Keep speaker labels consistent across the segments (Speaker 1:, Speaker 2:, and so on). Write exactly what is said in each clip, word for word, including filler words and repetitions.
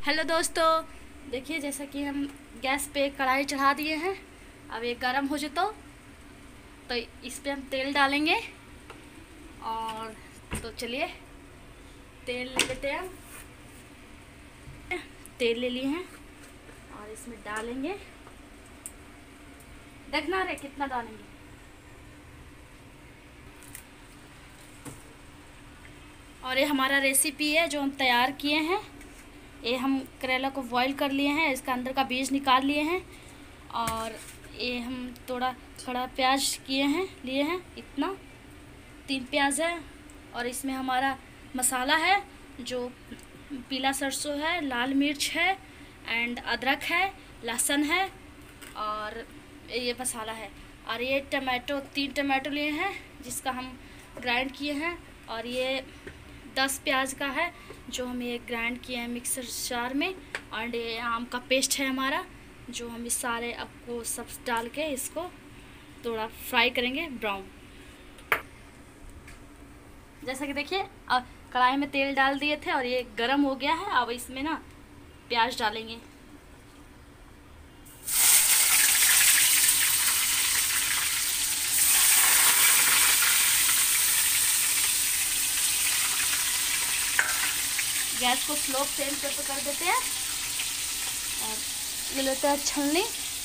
Speaker 1: Hello दोस्तों, देखिए जैसा कि हम गैस पे कढ़ाई चढ़ा दिए हैं। अब ये गर्म हो जाए तो तो इस पे हम तेल डालेंगे। और तो चलिए तेल ले लेते हैं। तेल ले लिए हैं और इसमें डालेंगे। देखना रे कितना डालेंगे। और ये हमारा रेसिपी है जो हम तैयार किए हैं। ये हम करेला को बॉईल कर लिए हैं, इसका अंदर का बीज निकाल लिए हैं। और ये हम थोड़ा खड़ा प्याज किए हैं लिए हैं, इतना तीन प्याज है। और इसमें हमारा मसाला है जो पीला सरसों है, लाल मिर्च है एंड अदरक है, लहसुन है और ये मसाला है। और ये टमाटो तीन टमाटो लिए हैं जिसका हम ग्राइंड किए हैं। और ये दस प्याज का है जो हम ये ग्राइंड किए हैं मिक्सर जार में। और ये आम का पेस्ट है हमारा जो हम इस सारे आपको सब डाल के इसको थोड़ा फ्राई करेंगे ब्राउन। जैसा कि देखिए अब कढ़ाई में तेल डाल दिए थे और ये गरम हो गया है। अब इसमें ना प्याज डालेंगे। गैस को स्लो फ्लेम पे तो कर देते हैं और ले लेते हैं छलनी।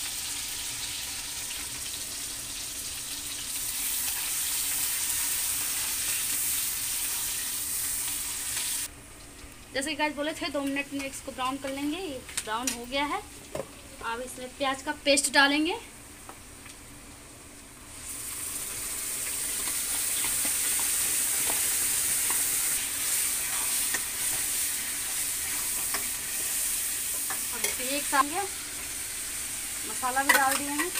Speaker 1: जैसे कि गाइस बोले थे दो मिनट में इसको ब्राउन कर लेंगे। ये ब्राउन हो गया है। अब इसमें प्याज का पेस्ट डालेंगे। अब इसमें एक साथ मसाला भी डाल दिए हैं।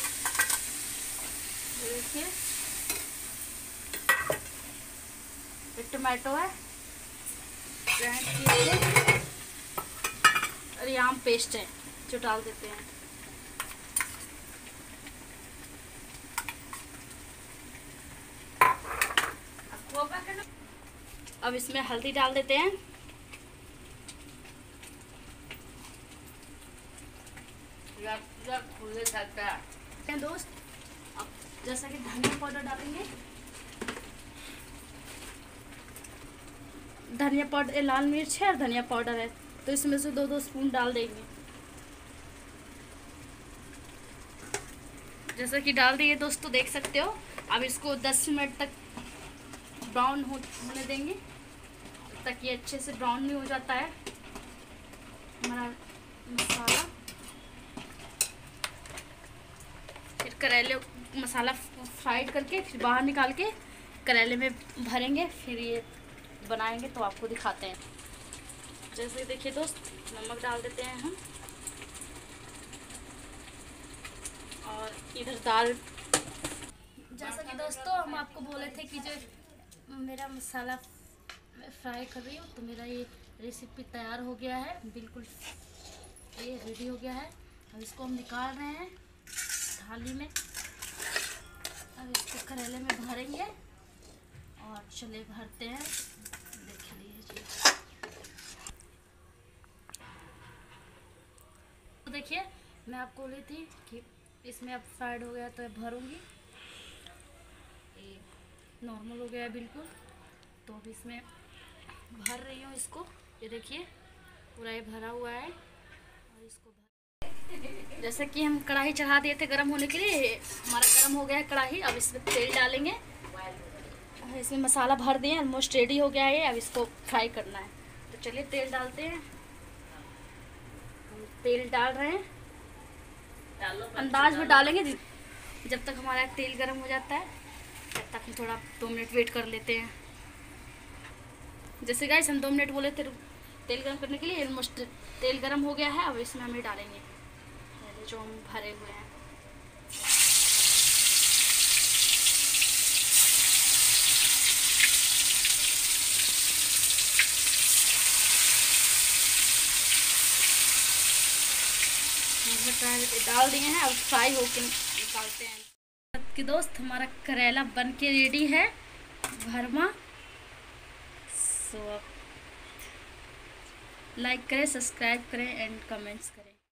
Speaker 1: देखिए ये टमाटो है ग्राइंड किए और ये आम पेस्ट है जो डाल देते हैं। अब इसमें हल्दी डाल देते हैं। दोस्त अब जैसा कि धनिया पाउडर डालेंगे। धनिया पाउडर, लाल मिर्च है और धनिया पाउडर है तो इसमें से दो दो स्पून डाल देंगे। जैसा कि डाल दिए दोस्तों, देख सकते हो। अब इसको दस मिनट तक ब्राउन होने देंगे तक ये अच्छे से ब्राउन नहीं हो जाता है हमारा मसाला। फिर करेले मसाला फ्राइड करके फिर बाहर निकाल के करेले में भरेंगे, फिर ये बनाएंगे तो आपको दिखाते हैं। जैसे देखिए दोस्त, नमक डाल देते हैं हम। और इधर दाल, जैसा कि दोस्तों हम आपको बोले थे कि जो मेरा मसाला मैं फ्राई कर रही हूँ तो मेरा ये रेसिपी तैयार हो गया है, बिल्कुल ये रेडी हो गया है। अब इसको हम निकाल रहे हैं थाली में। अब इसको करेले में भरेंगे और चले भरते हैं। देख लीजिए तो देखिए मैं आपको बोली थी कि इसमें अब फ्राइड हो गया तो भरूंगी। ये नॉर्मल हो गया है बिल्कुल, तो अब इसमें भर रही हूँ इसको। ये देखिए पूरा ये भरा हुआ है। और इसको भर जैसे कि हम कढ़ाई चढ़ा दिए थे गर्म होने के लिए, हमारा गर्म हो गया है कढ़ाई। अब इसमें तेल डालेंगे। इसमें मसाला भर दिए, ऑलमोस्ट रेडी हो गया है। अब इसको फ्राई करना है तो चलिए तेल डालते हैं। हम तेल डाल रहे हैं, अंदाज में डालेंगे जब तक हमारा तेल गर्म हो जाता है तब तक हम थोड़ा दो मिनट वेट कर लेते हैं। जैसे गाइस हम दो मिनट बोले थे तेल गर्म करने के लिए, ऑलमोस्ट तेल गर्म हो गया है। अब इसमें हम डालेंगे पहले जो हम भरे हुए हैं। डाल दिए हैं, अब फ्राई होके निकालते हैं। कि दोस्त हमारा करेला बन के रेडी है भरमा। सो लाइक करें, सब्सक्राइब करें एंड कमेंट्स करें।